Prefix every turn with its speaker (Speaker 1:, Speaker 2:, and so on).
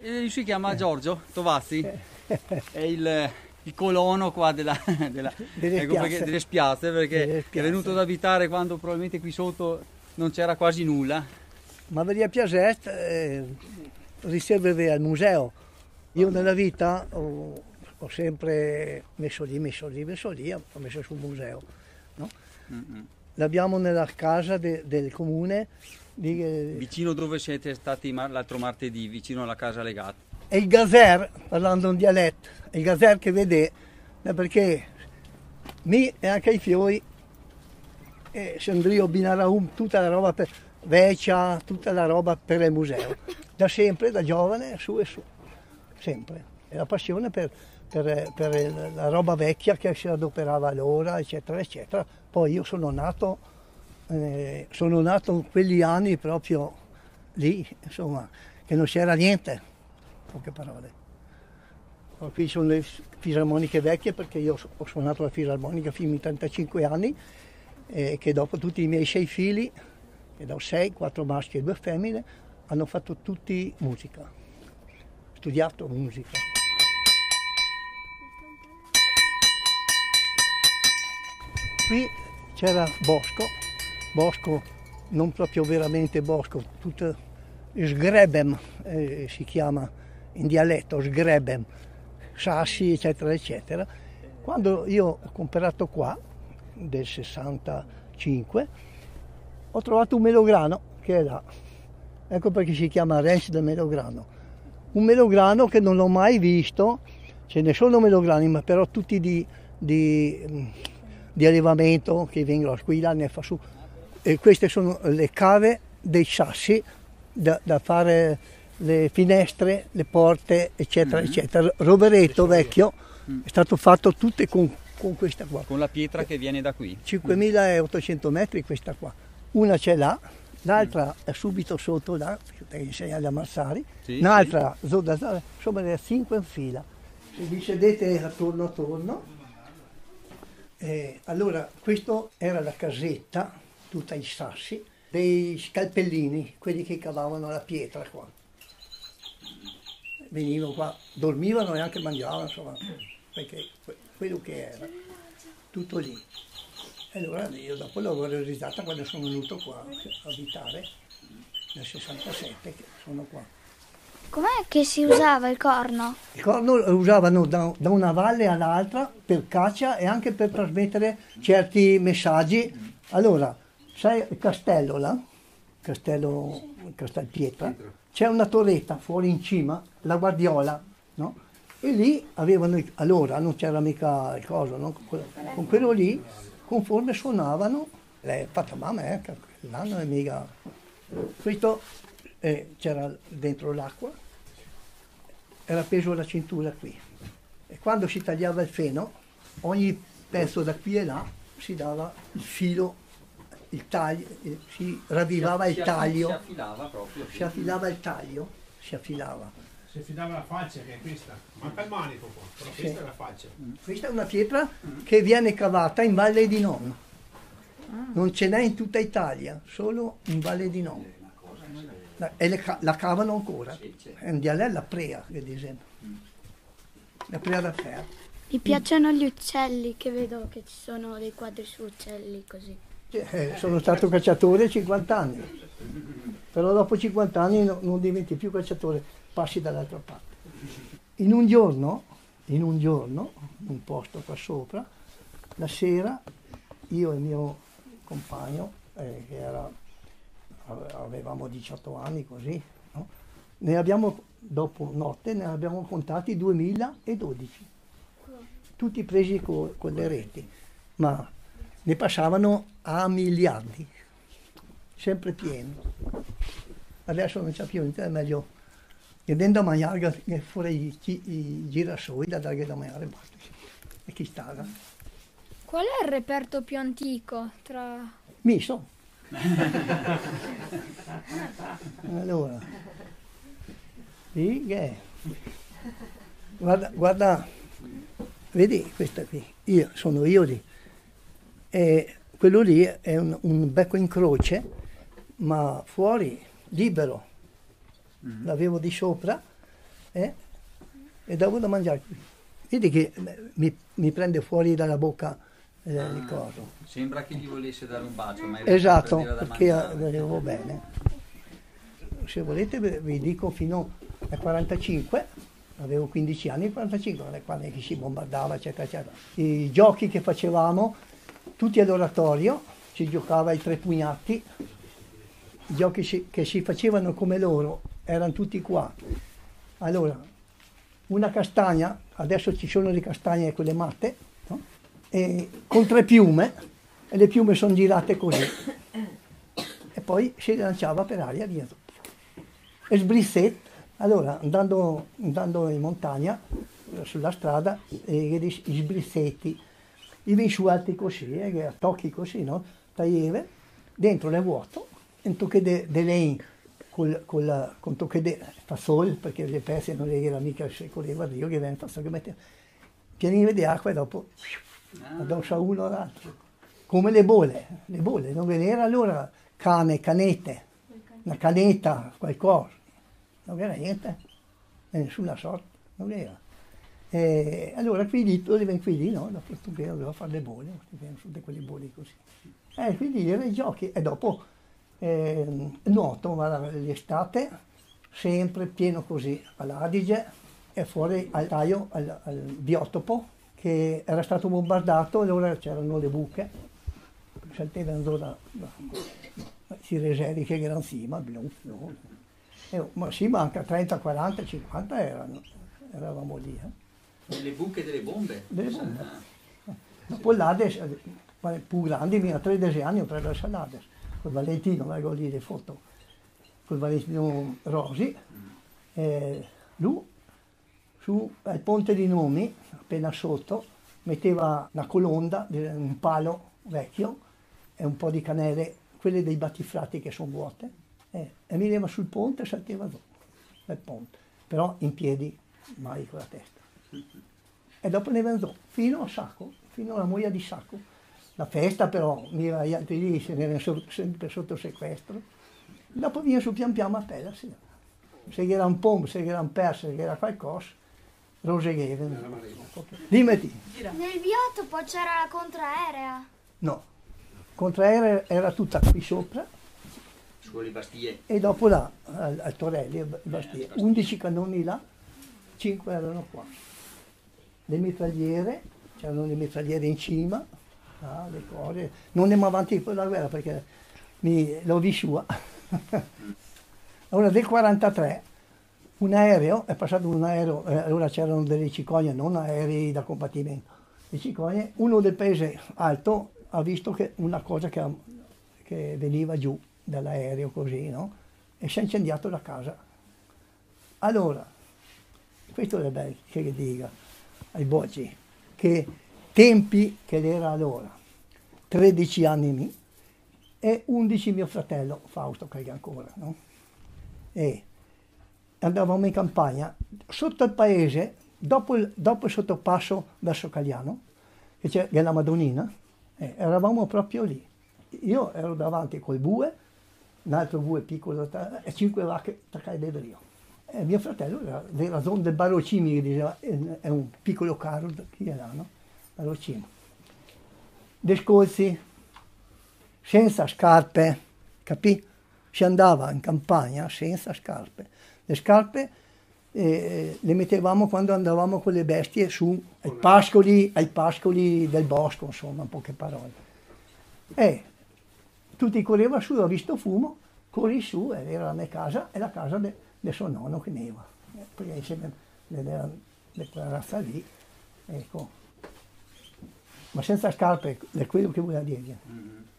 Speaker 1: Lui si chiama Giorgio Tovazzi, è il colono qua delle spiazze, perché è venuto ad abitare quando probabilmente qui sotto non c'era quasi nulla.
Speaker 2: Ma Maria Piaget riserva al museo. Io nella vita ho sempre messo lì, ho messo sul museo. No? L'abbiamo nella casa del comune.
Speaker 1: Vicino dove siete stati l'altro martedì, vicino alla casa legata.
Speaker 2: E il gazer, parlando in dialetto, il gazer che vede, perché mi e anche i fiori si andrà a abbinare tutta la roba vecchia, tutta la roba per il museo. Da sempre, da giovane, su e su, sempre. E la passione per la roba vecchia che si adoperava allora, eccetera, eccetera. Poi io sono nato in quegli anni proprio lì, insomma, che non c'era niente, poche parole. Qui sono le fisarmoniche vecchie, perché io ho suonato la fisarmonica fino ai 35 anni, e che dopo tutti i miei 6 figli, che da 6, 4 maschi e 2 femmine, hanno fatto tutti musica, studiato musica. Qui c'era bosco, non proprio veramente bosco, tutto sgrebem, si chiama in dialetto, sgrebem, sassi, eccetera, eccetera. Quando io ho comprato qua, del 65, ho trovato un melograno che è là. Ecco perché si chiama ranch del melograno. Un melograno che non ho mai visto, ce ne sono melograni, ma però tutti di allevamento, che vengono a squilla, ne fa su. E queste sono le cave dei sassi da fare le finestre, le porte, eccetera, eccetera. Rovereto vecchio è stato fatto tutte con questa qua.
Speaker 1: Con la pietra che viene da qui.
Speaker 2: 5.800 metri questa qua. Una c'è là, l'altra è subito sotto là, che insegna agli ammassari, sì, un'altra, sì. Insomma, le 5 in fila. Se vi sedete attorno, allora questo era la casetta, tutta in sassi, dei scalpellini, quelli che cavavano la pietra qua. Venivano qua, dormivano e anche mangiavano, insomma, perché quello che era, tutto lì. E allora io dopo l'ho valorizzata quando sono venuto qua a abitare, nel 67 che sono qua.
Speaker 3: Com'è che si usava il corno?
Speaker 2: Il corno lo usavano da una valle all'altra per caccia e anche per trasmettere certi messaggi. Allora, sai il castello là, Castelpietra, c'è una torretta fuori in cima, la Guardiola, no? E lì avevano, allora non c'era mica il coso, no? Con quello lì, conforme suonavano, l'è fatta mamma, l'anno è mica. Questo c'era dentro l'acqua, era appeso alla cintura qui. E quando si tagliava il feno, ogni pezzo da qui e là si dava il filo, il taglio, si ravvivava il taglio.
Speaker 1: Si affilava proprio.
Speaker 2: Si affilava il taglio, si affilava.
Speaker 4: Si affilava la falce, che è questa. Manca il manico qua, però
Speaker 2: sì.
Speaker 4: Questa è la falce.
Speaker 2: Questa è una pietra che viene cavata in Valle di Non. Non ce n'è in tutta Italia, solo in Valle di Non. E la cavano ancora. È un dialetto la prea, che dicono. La prea da ferro.
Speaker 3: Mi piacciono gli uccelli, che vedo che ci sono dei quadri su uccelli così.
Speaker 2: Sono stato cacciatore 50 anni, però dopo 50 anni non diventi più cacciatore, passi dall'altra parte. In un giorno, un posto qua sopra, la sera, io e il mio compagno, avevamo 18 anni così, no? Dopo notte ne abbiamo contati 2012, tutti presi con le reti, ma ne passavano a miliardi, sempre pieno. Adesso non c'è più niente, è meglio che dentro a mangiare fuori i girasoli da dare da mangiare, basta. E chi sta là?
Speaker 3: Qual è il reperto più antico tra...
Speaker 2: Misto. Allora, sì, che è? Guarda, vedi questa qui, sono io lì. E quello lì è un becco in croce, ma fuori, libero. L'avevo di sopra E dopo da mangiare qui. Vedi che mi prende fuori dalla bocca il coso.
Speaker 1: Sembra che gli volesse dare un bacio, ma in
Speaker 2: Esatto,
Speaker 1: realtà prendeva da
Speaker 2: perché
Speaker 1: mangiare.
Speaker 2: vedevo bene. Se volete vi dico fino al 45, avevo 15 anni, 45, quando si bombardava, eccetera, eccetera. I giochi che facevamo, tutti all'oratorio, si giocava ai 3 pugnati, i giochi che si facevano come loro, erano tutti qua. Allora, una castagna, adesso ci sono le castagne quelle matte, no? E con 3 piume, e le piume sono girate così, e poi si lanciava per aria via. E sbrissette, allora andando in montagna, sulla strada, gli sbrissetti, i vissuati così, a tocchi così, no? Taglieve, dentro le vuoto, un tocco di lei, con tocco di fasole, perché le pezze non le era mica secoleva Dio, che viene fasole, che metteva pieni di acqua e dopo addosso a uno o all'altro. Come le bolle, non ve n'era allora canette, una canetta, qualcosa, non era niente, nessuna sorta, non era. E allora qui lì, no? Dopo doveva fare le bolle, tutte quelle bolle così. Quindi erano i giochi, e dopo nuoto, l'estate, sempre pieno così, all'Adige, e fuori al taio, al biotopo, che era stato bombardato, allora c'erano le buche, sentivano si reservi che erano sì, ma ma sì, ma anche 30, 40, 50 eravamo lì.
Speaker 1: Le buche delle bombe?
Speaker 2: Delle bombe. Ma poi l'Ades, più grandi, mi ha 13 anni, ho preso l'Ades, col Valentino, vengo lì le foto, col Valentino Rosi, lui su al Ponte di Nomi, appena sotto, metteva una colonna, un palo vecchio e un po' di canele, quelle dei battifrati che sono vuote, e mi leva sul ponte e saltava giù dal ponte, però in piedi, mai con la testa. E dopo ne andò fino a Sacco, fino alla moglie di Sacco. La festa però, gli altri lì se ne erano sempre sotto sequestro. Dopo via su pian piano a pelle, sì. Se era un pombo, se era un perso, se era qualcosa, roseghevano. Dimmi.
Speaker 3: Nel biotopo c'era la contraerea.
Speaker 2: No, contraerea era tutta qui sopra.
Speaker 1: Su le Bastie.
Speaker 2: E dopo là, al Torelli, Bastie, 11 cannoni là, 5 erano qua. Le mitragliere, c'erano le mitragliere in cima, le cose. Non andiamo avanti con la guerra perché l'ho vissuta. Allora del 43 un aereo, è passato un aereo, allora c'erano delle cicogne, non aerei da combattimento, le cicogne, uno del paese alto ha visto che una cosa che veniva giù dall'aereo così, no? E si è incendiato la casa. Allora, questo è bello che dica ai bocci, che tempi che era allora, 13 anni mi, e 11 mio fratello Fausto, che è ancora, no? E andavamo in campagna, sotto il paese, dopo il sottopasso verso Cagliano, che c'è la Madonnina, eravamo proprio lì. Io ero davanti col bue, un altro bue piccolo, e 5 vacche attaccate del rio. E mio fratello era la zona del Barocimi, che diceva, è un piccolo carro, chi era, no? Barocimi. Descalzi, senza scarpe, capì? Si andava in campagna senza scarpe. Le scarpe le mettevamo quando andavamo con le bestie su ai pascoli del bosco, insomma, in poche parole. E tutti correvano su, ho visto fumo, corri su, ed era la mia casa e la casa del suo nonno che neva. Perché insieme quella razza lì, ecco. Ma senza scarpe, è quello che voleva dire.